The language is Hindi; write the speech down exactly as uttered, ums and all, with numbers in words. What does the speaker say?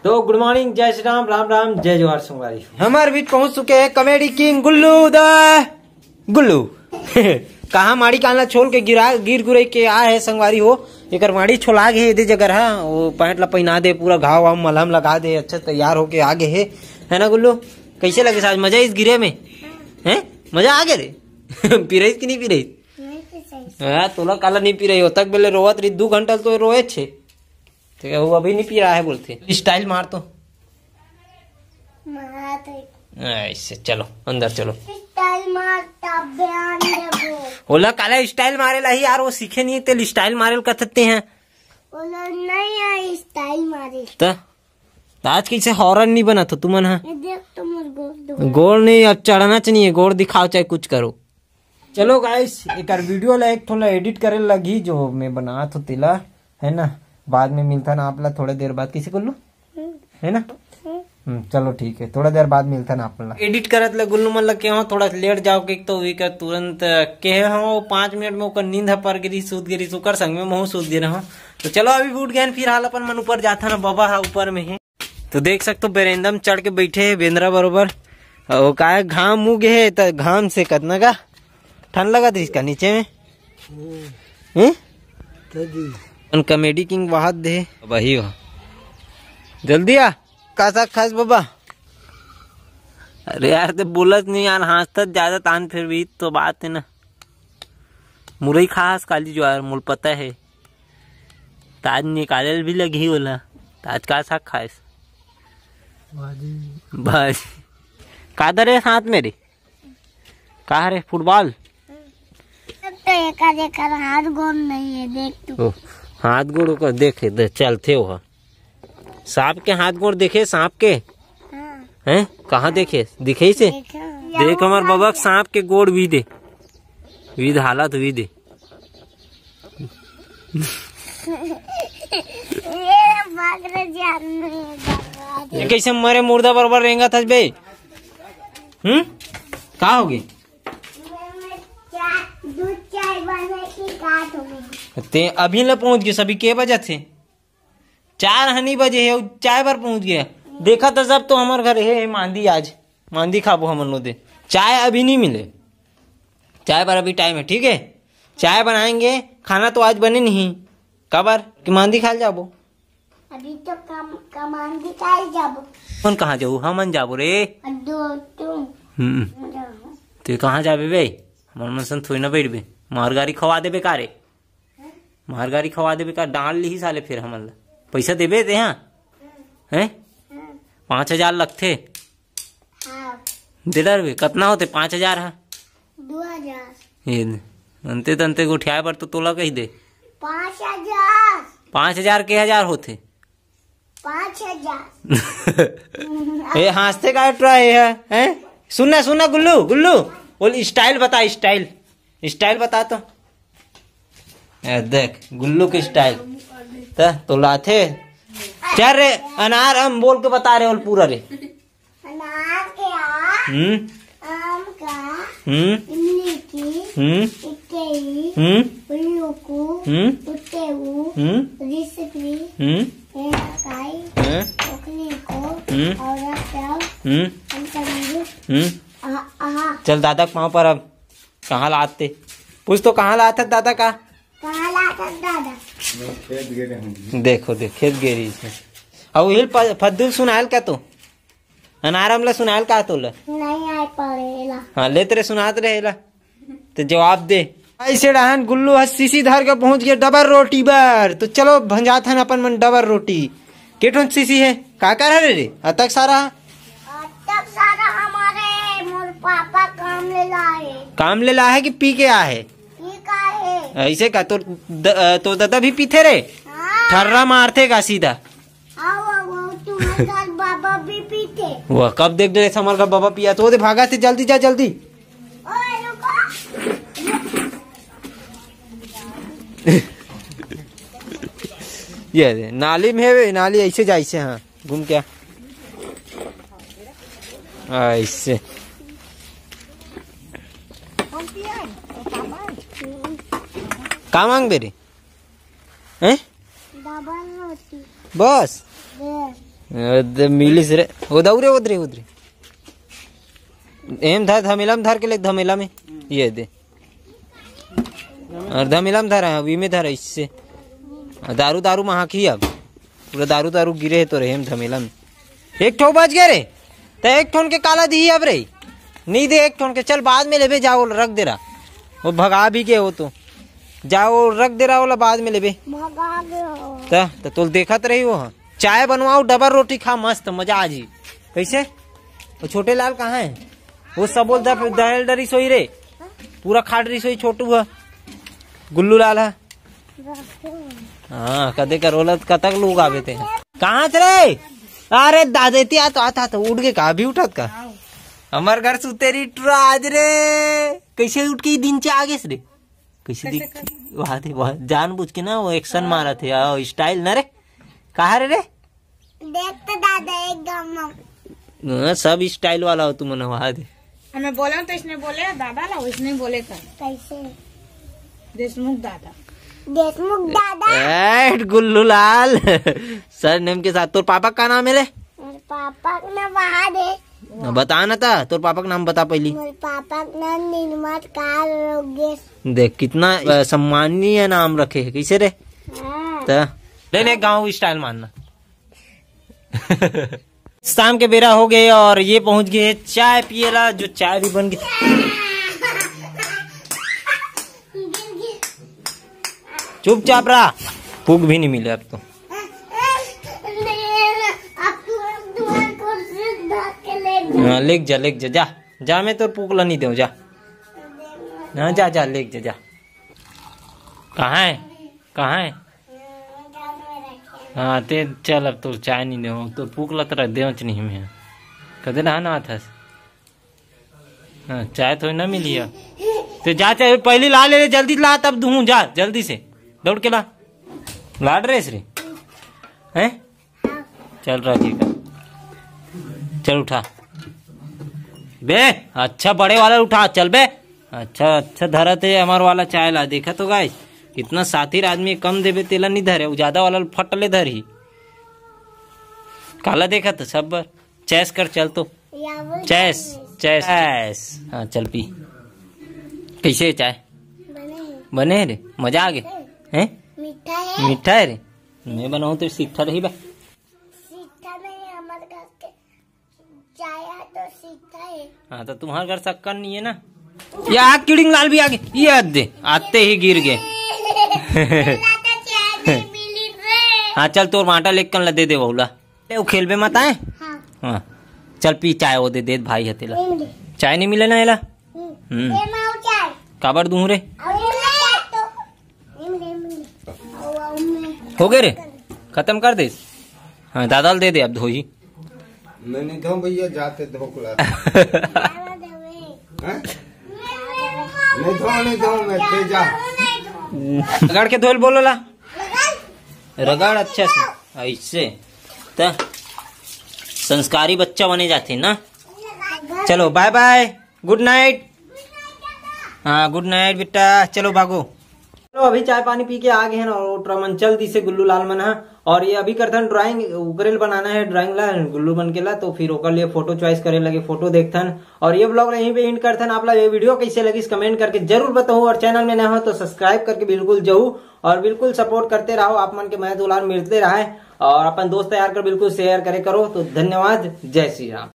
तो गुड मॉर्निंग, जय श्री राम, राम राम, जय जवाहर संगवारी। हमारे बीच पहुंच चुके हैं comedy king Gullu the Gullu. कहा माड़ी कालना छोड़ के गिरा गिर गुरे के आए है संगवारी हो। एक माड़ी छोला गे ये जगह है, वो पैंट ला पहना दे, पूरा घाव वाव मलहम लगा दे, अच्छा तैयार होके आगे है है ना गुल्लू? कैसे लगे आज मजा इस गिरे में? हैं मजा आ गया रे? पी रही कि नहीं पी रही? हाँ तोला काला नहीं पी रही हो, तक बेले रोवत रही दो घंटा तो रोए छे, ठीक है वो अभी नहीं पी रहा है बोलते। स्टाइल मार तो ऐसे, चलो अंदर चलो। स्टाइल मारता बयान देबो। ओला काला स्टाइल मारेला ही यार, वो सीखे नहीं तेल स्टाइल मारेल कहते हैं। ओला नहीं है स्टाइल मारे तो आज कैसे हॉरर नहीं बना तो तुमन हा? देख तुम गोड़ गोड़ नहीं, अब चढ़ना चाहिए, गोड़ दिखाओ चाहे कुछ करो। चलो गाइस एक वीडियो ला एक थोड़ा एडिट करे लगी जो मैं बना तो तिला है ना, बाद में मिलता ना आप ला थोड़े देर बाद। किसी को लो है ना? हम्म चलो ठीक है, थोड़ा देर बाद मिलता ना आप ला। एडिट करत ले गुल्लू मन लग के हो थोड़ा लेट जाओ के तो वी का तुरंत के हो पांच मिनट में ओकर नींद पर गिरी सूत गिरी सुकर संग में महू सूत गिरे हो। तो चलो अभी उठ गए, फिर हाल अपन मन ऊपर जाता ना, बाबा है ऊपर में है तो देख सकते हो बेरेंदा में चढ़ के बैठे है बेंद्रा बरोबर। और का घाम मुँह गे तो घाम से कतना का ठंड लगा थी इसका नीचे में है। कॉमेडी किंग वाहद दे वही हो, जल्दी आ का साग खास बाबा। अरे यार तो बोलत नहीं यार, हंसता ज्यादा तान फिर भी तो बात है ना। मुरई खास काली ज्वार मुल पता है, ताज निकाले भी लगी बोला। ताज का साग खास बस का दरे हाथ मेरे कहा रे फुटबॉल तो एकर एकर हाथ गोड़ नहीं है, देख तू हाथ गोड़ को देखे दे, चलते हो सांप के हाथ गोड़ देखे सांप के हाँ। हैं कहाँ देखे दिखे से देख हमार बाबा सांप के गोड़ भी दे विध हालत हुई दे। ये कैसे मरे मुर्दा बरबर रहेगा था बे? हम्म कहा होगी ते अभी ल पहुंच गए, सभी के बजे थे? चार हनी बजे है, चाय पर पहुंच गया। देखा तो सब तो हमारे घर है मांदी, आज मांदी खाबो हम लोग दे। चाय अभी नहीं मिले, चाय पर अभी टाइम है, ठीक है चाय बनाएंगे, खाना तो आज बने नहीं। कबर कि मांदी खा जाबो? अभी तो कम कमांदी खा जाबो। कौन कहाँ जाऊ? हम जाबो रे। हम्म तो कहाँ जाबे बे? हमारे मन सन थोड़ी ना बैठ बे, मार गाड़ी खवा दे बेकारे, मार गाड़ी खवा दे बेकार, डाल ली साले फिर हमन पैसा देबे ते यहाँ हैं पाँच हजार लगते दे डर बे कितना होते? पाँच हजार है दो हजार अंते तंते उठाए पर तो तोला कही दे पाँच हजार पाँच हजार के हजार होते पाँच हजार। ये हंसते का ट्राई है हैं? सुनना सुनना गुल्लू गुल्लू बोल स्टाइल बता, स्टाइल स्टाइल बता तो। ए, देख गुल्लू की स्टाइल तो लाथे चल रे अनार हम बोल के बता रहे हो पूरा रे। अनार के आ, हम्म आम का, हम्म इमली की, हम्म इक्केई, हम्म उल्लूकू, हम्म उट्टेऊ, हम्म रिसकी, हम्म एकाई, हैं? ओखली को, हम्म और रफ्तार, हम्म अंतरिक्ष, हम्म आ आ चल दादा के पाँव पर अब कहाँ लाते? पूछ तो कहाँ लाते दादा का? कहाँ लाता दादा? देखो देख खेत गेरी से अब हिल फद्दुल सुनायल का तो अनारम ला सुनायल का तो ला नहीं आए पड़ेला। हाँ ले तेरे सुनाते रहेला तो जवाब दे। ऐसे रहन गुल्लू सीसी धर के पहुंच गया डबल रोटी बर। तो चलो भंजा था अपन मन डबल रोटी केटोन सीसी है का कर रे रे अतक सारा तब सारा हमारे मोर पापा काम ले लाए। काम ले ला है कि पी के आ है? पी का है ऐसे का तो द, तो दादा भी पीते रे? हाँ। ठर्रा मारते का सीधा? आओ वो तुम्हारे घर बाबा भी पीते। वह कब देख दे हमारे घर बाबा पिया तो दे भागा थे, जल्दी जा जल्दी। ओए रुको। ये नाली में है, नाली ऐसे जाए से हाँ घूम क्या ऐसे का मांग बेरे हैं? डबल रोटी बस दे। मिलिस रे उधरे उधरे उधरे एम था धमेला में धर के ले धमेला में ये दे और धमेला में धरा अभी में धरा इससे दारू दारू में हाँकी अब पूरा दारू दारू गिरे है तो रे हम धमेला में एक ठो बच गए रे तो एक ठोन के काला दी अब रे नहीं दे एक ठोन के चल बाद में लेबे जाओ रख दे रहा वो भगा भी गए हो तो जाओ रख दे रहा बोला बाद में लेबे भगा गए तो तुल देखत रही वो चाय बनवाओ डबल रोटी खा मस्त मजा आ जी कैसे वो छोटे लाल कहाँ है वो सब बोलता दहल डरी सोई रे पूरा खाट रही सोई छोटू है गुल्लू लाल है हाँ कदे करोलत कतक लोग आवे थे कहाँ थे रे अरे दादेती आ तो आता तो उठ के कहा भी उठत का हमार घर सुतेरी टूरा आज रे कैसे उठ के दिन से आगे से रे कैसे दिख वहां थे वहां जान बुझ के ना वो एक्शन मारा थे आओ स्टाइल ना रे कहा रे रे देख तो दादा एकदम सब स्टाइल वाला हो तुम वहां थे हमें बोला तो इसने बोले दादा ना इसने बोले था कैसे Deshmukh Dada Deshmukh Dada at Gullu Lal sir name के साथ तोर पापा का नाम है रे मेरे पापा का नाम वहाँ दे बता ना था तोर पापा का नाम बता पहली मेरे पापा का नाम निर्मल कार योगेश देख कितना अ, सम्मानीय नाम रखे है कैसे रे हाँ। तो लेने गाँव स्टाइल मानना शाम के बेरा हो गए और ये पहुंच गए चाय पिएला जो चाय भी बन गई चुपचाप रहा फूक भी नहीं मिले अब तो हाँ लेक जा लेक जा जा जा मैं तो पुकला नहीं दे जा हाँ जा जा लेक जा जा कहाँ है कहाँ है हाँ ते चल अब तो चाय नहीं दे तो पुकला तो रख दे नहीं मैं कदे ना ना था हाँ चाय तो ना मिली है तो जा चाय पहले ला ले जल्दी ला तब दूँ जा जल्दी से दौड़ के ला लाड रेस रे हैं चल राजी का चल उठा बे अच्छा बड़े वाला उठा चल बे अच्छा अच्छा धरा थे हमारे वाला चाय ला देखा तो गाइस कितना साथी आदमी कम देवे तेला नहीं धरे ज्यादा वाला फटले धर ही काला देखा तो सब बार चैस कर चल तो चैस चैस चैस हाँ चल पी कैसे चाय बने रे मजा आ गया है मीठा है मीठा है रे मैं बनाऊं तो सीखा रही बे सीखा नहीं हमारे घर के चाय है तो सीखा है हाँ तो तुम्हारे घर शक्कर नहीं है ना ये आग किड़िंग लाल भी आ गए ये दे आते ही गिर गए हाँ चल तोर माटा लेक कर दे दे बहुला वो खेल बे मत आए हाँ हाँ चल पी चाय वो दे दे भाई है तेला चाय नहीं मिले ना एला हम्म चाय काबर दूं रे तो हो गए रे खत्म कर दे हाँ दादा दे दे अब धोई मैं नहीं धो भैया जाते धोकला नहीं धो नहीं धो मैं ते जा रगड़ के धोल बोलो ला रगड़ अच्छा से ऐसे तो संस्कारी बच्चा बने जाते ना चलो बाय बाय गुड नाइट हाँ गुड नाइट बेटा चलो भागो तो अभी चाय पानी पी के आ गए हैं और ट्रमंचल दी से गुल्लू लाल मन है और ये अभी करथन ड्राइंग उगरेल बनाना है ड्राइंग ला गुल्लू बन के ला तो फिर ओकर लिए फोटो चॉइस करे लगे फोटो देखथन और ये ब्लॉग यहीं पे एंड करथन आप लोग ये वीडियो कैसे लगी कमेंट करके जरूर बताओ और चैनल में नया हो तो सब्सक्राइब करके बिल्कुल जाऊ और बिल्कुल सपोर्ट करते रहो आप मन के मैं दुलार मिलते रहे और अपन दोस्त तैयार कर बिल्कुल शेयर करे करो तो धन्यवाद जय श्री राम।